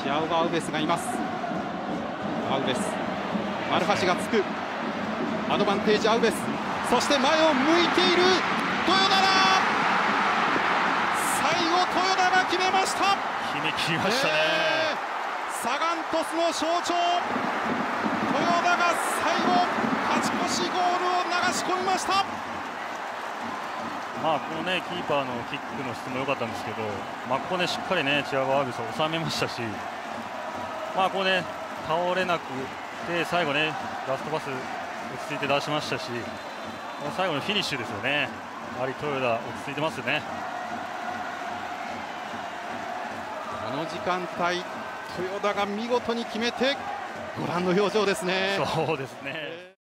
チアゴ・アウベスがいます。アウベス、マルハシがつく、アドバンテージアウベス、そして前を向いている豊田だ。最後豊田が決めました。 決めきりましたね。 サガン鳥栖の象徴、豊田が最後勝ち越しゴールを流し込みました。 このねキーパーのキックの質も良かったんですけど、ここでしっかりねチアゴ・アウベスを収めましたし、ここね倒れなくて最後ねラストパス落ち着いて出しましたし、最後のフィニッシュですよね。やはり豊田落ち着いてますよね。 この時間帯豊田が見事に決めてご覧の表情ですね。 そうですね。